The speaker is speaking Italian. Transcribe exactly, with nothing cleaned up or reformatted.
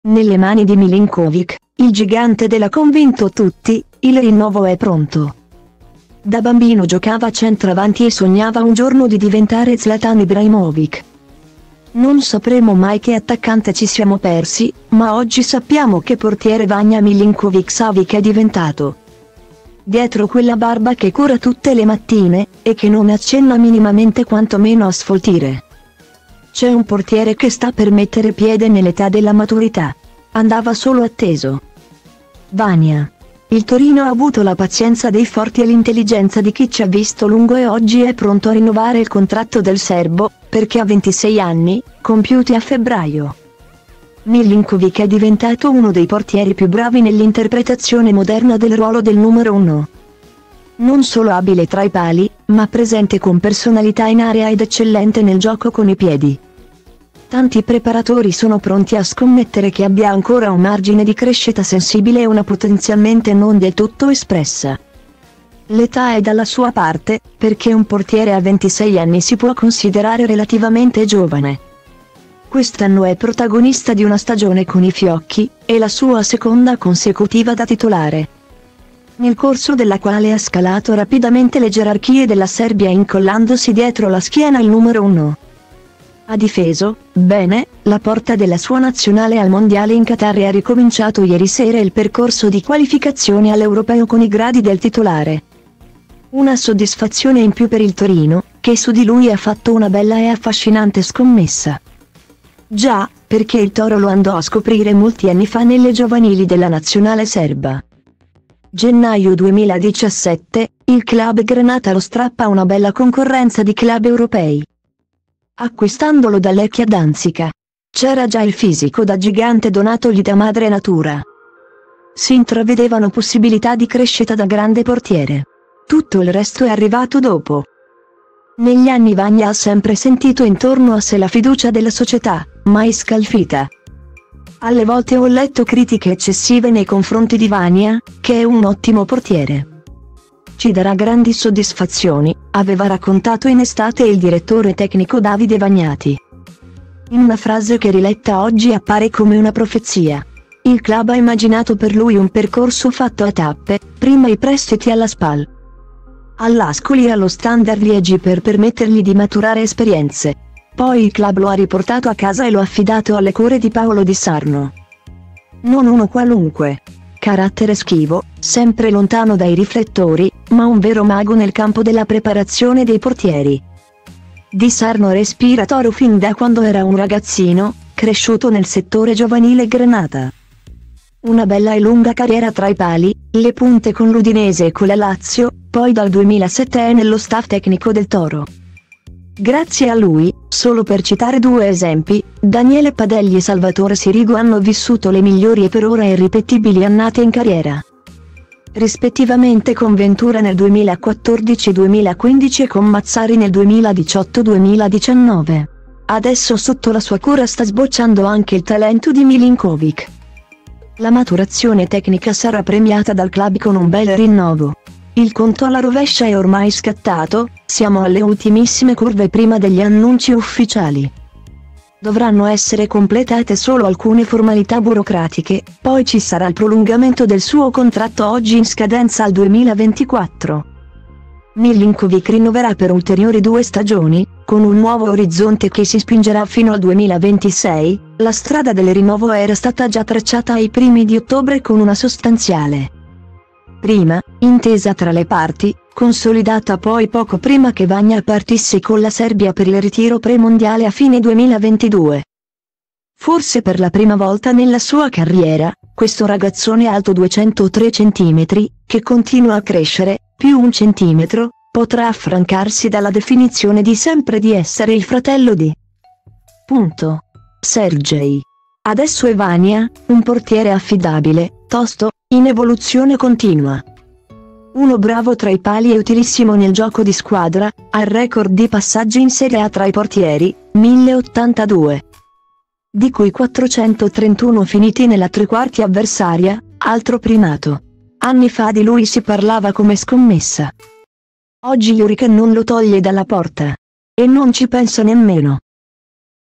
Nelle mani di Milinkovic, il gigante della convinto tutti, il rinnovo è pronto. Da bambino giocava a centravanti e sognava un giorno di diventare Zlatan Ibrahimovic. Non sapremo mai che attaccante ci siamo persi, ma oggi sappiamo che portiere Vanja Milinkovic-Savic è diventato. Dietro quella barba che cura tutte le mattine, e che non accenna minimamente quantomeno a sfoltire, c'è un portiere che sta per mettere piede nell'età della maturità. Andava solo atteso. Vanja. Il Torino ha avuto la pazienza dei forti e l'intelligenza di chi ci ha visto lungo e oggi è pronto a rinnovare il contratto del serbo, perché ha ventisei anni, compiuti a febbraio. Milinkovic è diventato uno dei portieri più bravi nell'interpretazione moderna del ruolo del numero uno. Non solo abile tra i pali, ma presente con personalità in area ed eccellente nel gioco con i piedi. Tanti preparatori sono pronti a scommettere che abbia ancora un margine di crescita sensibile e una potenzialmente non del tutto espressa. L'età è dalla sua parte, perché un portiere a ventisei anni si può considerare relativamente giovane. Quest'anno è protagonista di una stagione con i fiocchi, e la sua seconda consecutiva da titolare, nel corso della quale ha scalato rapidamente le gerarchie della Serbia incollandosi dietro la schiena il numero uno. Ha difeso, bene, la porta della sua nazionale al mondiale in Qatar e ha ricominciato ieri sera il percorso di qualificazione all'Europeo con i gradi del titolare. Una soddisfazione in più per il Torino, che su di lui ha fatto una bella e affascinante scommessa. Già, perché il Toro lo andò a scoprire molti anni fa nelle giovanili della nazionale serba. Gennaio duemiladiciassette, il club granata lo strappa a una bella concorrenza di club europei, acquistandolo da Lechia Danzica. C'era già il fisico da gigante donatogli da madre natura. Si intravedevano possibilità di crescita da grande portiere. Tutto il resto è arrivato dopo. Negli anni Vanja ha sempre sentito intorno a sé la fiducia della società, mai scalfita. Alle volte ho letto critiche eccessive nei confronti di Vanja, che è un ottimo portiere. Ci darà grandi soddisfazioni, aveva raccontato in estate il direttore tecnico Davide Vagnati. In una frase che riletta oggi appare come una profezia. Il club ha immaginato per lui un percorso fatto a tappe, prima i prestiti alla Spal, all'Ascoli e allo Standard Liegi per permettergli di maturare esperienze. Poi il club lo ha riportato a casa e lo ha affidato alle cure di Paolo Di Sarno. Non uno qualunque. Carattere schivo, sempre lontano dai riflettori, ma un vero mago nel campo della preparazione dei portieri. Di Sarno respira Toro fin da quando era un ragazzino, cresciuto nel settore giovanile granata. Una bella e lunga carriera tra i pali, le punte con l'Udinese e con la Lazio, poi dal duemilasette è nello staff tecnico del Toro. Grazie a lui, solo per citare due esempi, Daniele Padelli e Salvatore Sirigu hanno vissuto le migliori e per ora irripetibili annate in carriera, rispettivamente con Ventura nel duemilaquattordici duemilaquindici e con Mazzari nel duemiladiciotto duemiladiciannove. Adesso sotto la sua cura sta sbocciando anche il talento di Milinkovic. La maturazione tecnica sarà premiata dal club con un bel rinnovo. Il conto alla rovescia è ormai scattato, siamo alle ultimissime curve prima degli annunci ufficiali. Dovranno essere completate solo alcune formalità burocratiche, poi ci sarà il prolungamento del suo contratto oggi in scadenza al duemilaventiquattro. Milinkovic rinnoverà per ulteriori due stagioni, con un nuovo orizzonte che si spingerà fino al duemilaventisei, la strada del rinnovo era stata già tracciata ai primi di ottobre con una sostanziale prima intesa tra le parti, consolidata poi poco prima che Vanja partisse con la Serbia per il ritiro pre-mondiale a fine duemilaventidue. Forse per la prima volta nella sua carriera, questo ragazzone alto duecentotre centimetri, che continua a crescere, più un centimetro, potrà affrancarsi dalla definizione di sempre di essere il fratello di punto. Sergej. Adesso è Vanja, un portiere affidabile, tosto, in evoluzione continua. Uno bravo tra i pali e utilissimo nel gioco di squadra, ha il record di passaggi in Serie A tra i portieri, mille ottantadue. Di cui quattrocentotrentuno finiti nella tre quarti avversaria, altro primato. Anni fa di lui si parlava come scommessa. Oggi Juric non lo toglie dalla porta. E non ci pensa nemmeno.